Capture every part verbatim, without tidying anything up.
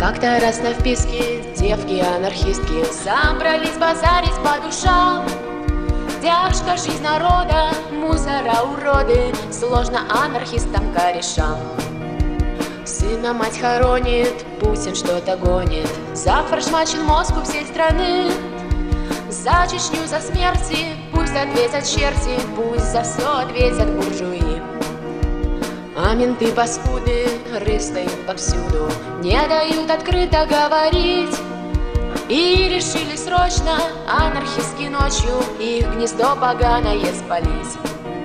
Как-то раз на вписке девки-анархистки собрались базарить по душам. Тяжко жизнь народа, мусора, уроды, сложно анархистам корешам. Сына мать хоронит, Путин что-то гонит, за фаршмачен мозг у всей страны. За Чечню, за смерти, пусть ответят черти, пусть за все ответят буржуи. А менты паскуды рыскают повсюду, не дают открыто говорить. И решили срочно анархистки ночью их гнездо поганое спалить.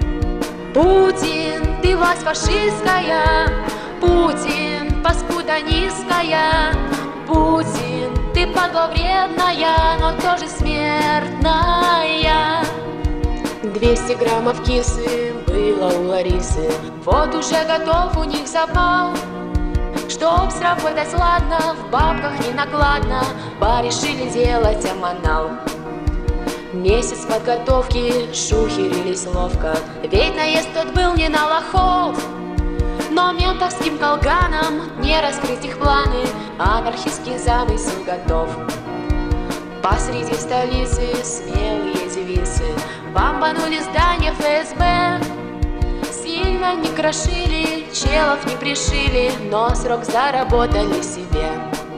Путин, ты власть фашистская, Путин, паскуда низкая, Путин, ты падла вредная, но тоже смертная. Двести граммов кисы было у Ларисы, вот уже готов у них запал. Чтоб сработать ладно, в бабках не накладно, порешили делать аманал. Месяц подготовки шухерились ловко, ведь наезд тот был не на лохов. Но ментовским колганам не раскрыть их планы, анархистский замысел готов. Посреди столицы смелые девицы бомбанули здание эф эс бэ. Сильно не крошили, челов не пришили, но срок заработали себе.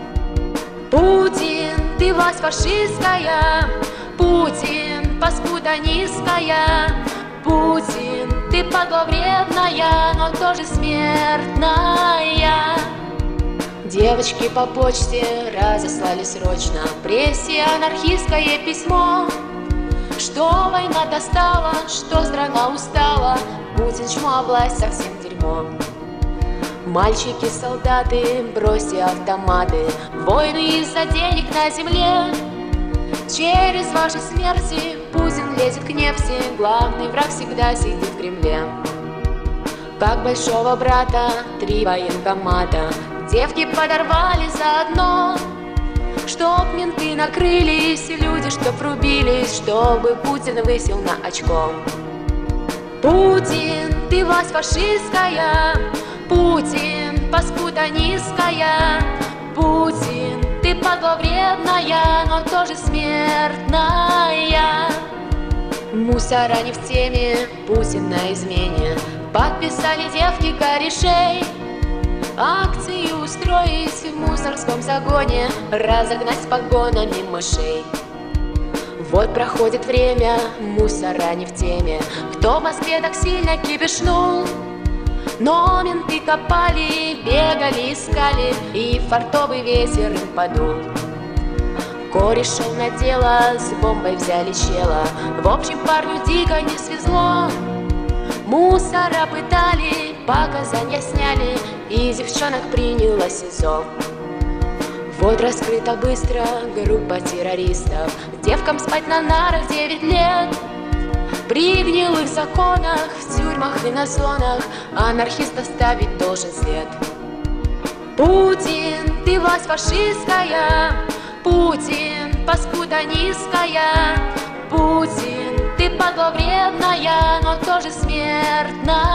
Путин, ты власть фашистская, Путин, паскуда низкая, Путин, ты падла вредная, но тоже смертная. Девочки по почте разослали срочно прессе анархистское письмо, что война достала, что страна устала, Путин чмо, а власть совсем дерьмо. Мальчики-солдаты, бросьте автоматы, войны из-за денег на земле. Через ваши смерти Путин лезет к нефти, главный враг всегда сидит в Кремле. Как большого брата три военкомата девки подорвали заодно, чтоб менты накрылись, люди чтоб рубились, чтобы Путин высел на очко. Путин, ты власть фашистская, Путин, паскуда низкая, Путин, ты падла вредная, но тоже смертная. Мусора не в теме, Путин на измене, подписали девки корешей. Акции устроить в мусорском загоне, разогнать с погонами мышей. Вот проходит время, мусора не в теме, кто в Москве так сильно кипишнул. Но менты копали, бегали, искали, и фартовый ветер им подул. Кореш шел на дело, с бомбой взяли чела, в общем парню дико не свезло. Мусора пытали, показания сняли, и девчонок приняло СИЗО. Вот раскрыта быстро группа террористов, девкам спать на нарах девять лет. При гнилых законах, в тюрьмах и на зонах анархист оставить должен след. Путин, ты власть фашистская, Путин, паскуда низкая, Путин, ты падла вредная, но тоже смертная.